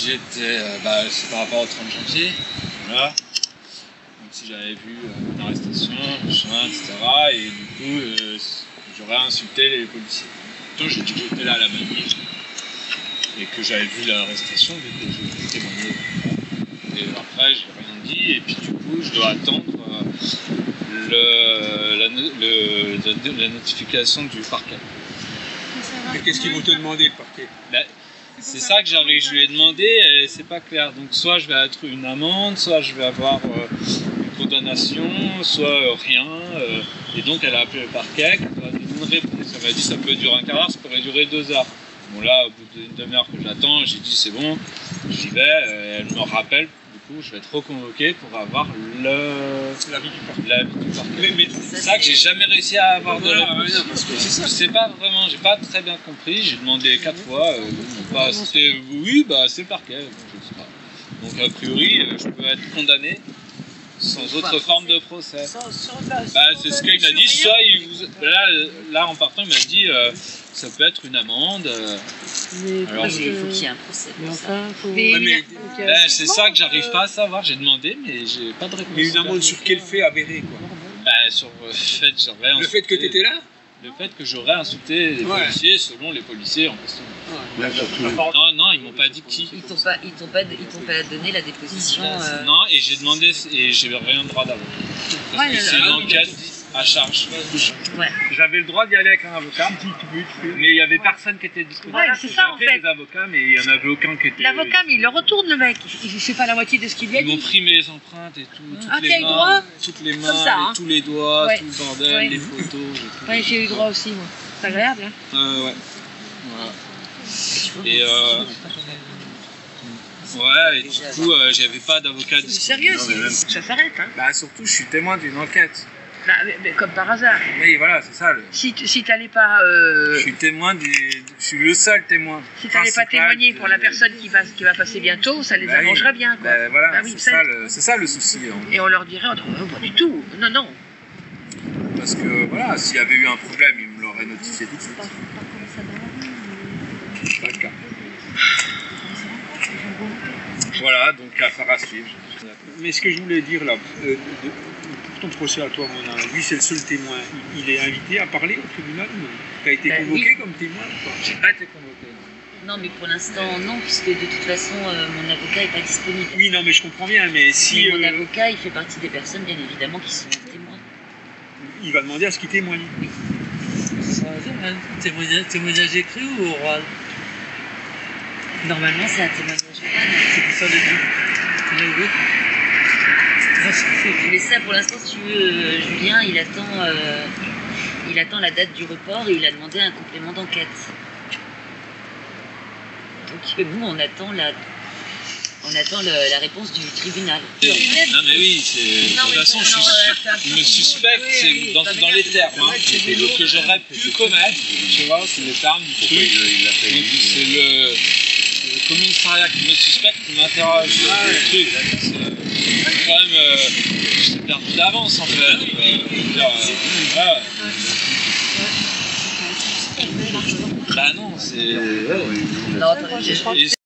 j'étais, c'est par rapport au 30 janvier, voilà. Donc si j'avais vu une arrestation, machin, etc. Et du coup, j'aurais insulté les policiers. Donc j'ai dit que j'étais là à la manif et que j'avais vu l'arrestation, vu que je témoignais. Et après, j'ai rien dit, et puis du coup, je dois attendre la notification du parquet. Mais qu'est-ce qu'ils vont te demander, le parquet? C'est ça que je lui ai demandé, et c'est pas clair. Donc soit je vais être une amende, soit je vais avoir une condamnation, soit rien. Et donc elle a appelé le parquet, qui m'a donné une réponse. Elle m'a dit ça peut durer un quart d'heure, ça pourrait durer 2 heures. Bon là, au bout d'une demi-heure que j'attends, j'ai dit c'est bon, j'y vais. Elle me rappelle, du coup je vais être reconvoqué pour avoir l'avis du parquet. Mais c'est ça que j'ai jamais réussi à avoir de réponse. Je sais pas vraiment, j'ai pas très bien compris, j'ai demandé 4 fois, c'était oui, c'est le parquet, je sais pas. Donc a priori, je peux être condamné sans autre forme de procès. C'est ce qu'il m'a dit, soit là en partant il m'a dit ça peut être une amende. Alors il faut qu'il y ait un procès. C'est ça que j'arrive pas à savoir, j'ai demandé mais j'ai pas de réponse. Mais une amende sur quel fait avéré quoi? Sur le fait que j'aurais insulté. Le fait que tu étais là? Le fait que j'aurais insulté les policiers selon les policiers en question. Non, ils m'ont pas dit qui. Ils t'ont pas donné la déposition. Non, et j'ai demandé et j'ai rien le droit d'avoir. C'est une enquête à charge. Ouais. J'avais le droit d'y aller avec un avocat, mais il y avait personne qui était disponible. Ouais, c'est ça en fait. J'ai appelé des avocats, mais il y en avait aucun qui était. L'avocat, mais il le retourne le mec. Il sait pas la moitié de ce qu'il lui a dit. Ils m'ont pris mes empreintes et tout. Toutes les mains, ça, hein. tous les doigts, Ouais. tout le bordel, Ouais. les photos. Ouais, j'ai eu droit aussi, moi. C'est agréable, hein. Ouais. Voilà. Et ouais, et du coup, j'avais pas d'avocat. C'est sérieux, ça s'arrête, hein. Surtout, je suis témoin d'une enquête. Mais comme par hasard. Oui, voilà, c'est ça. Si t'allais pas... Je suis témoin je suis le seul témoin. Si t'allais pas témoigner pour la personne qui va passer bientôt, ça les arrangerait bien, quoi. Voilà, oui, c'est ça le souci. Hein. Et on leur dirait, pas du tout, non. Parce que voilà, s'il y avait eu un problème, ils me l'auraient notifié tout de suite. C'est pas le cas. Voilà, donc affaire à suivre. Mais ce que je voulais dire là, pour ton procès à toi, mon âme, lui c'est le seul témoin, il est invité à parler au tribunal ou non? Tu as été convoqué comme témoin ou pas? J'ai pas été convoqué. Non, mais pour l'instant, non, puisque de toute façon, mon avocat n'est pas disponible. Oui, non, mais je comprends bien, mais si... Mon avocat, il fait partie des personnes, bien évidemment, qui sont témoins. Il va demander à ce qu'il témoigne. Oui. Ça veut dire un témoignage écrit ou oral? Normalement, c'est un témoignage oral. C'est pour ça le dit. Mais ça, pour l'instant, si tu veux, Julien, il attend la date du report et il a demandé un complément d'enquête. Donc nous, on attend la réponse du tribunal. Non mais oui, de toute façon, je me suspecte, c'est dans les termes que j'aurais pu commettre, tu vois, c'est les termes du truc. Donc c'est le commissariat qui me suspecte qui m'interroge sur le truc. C'est quand même, j'étais perdu d'avance en fait. Non, c'est... Non, attends,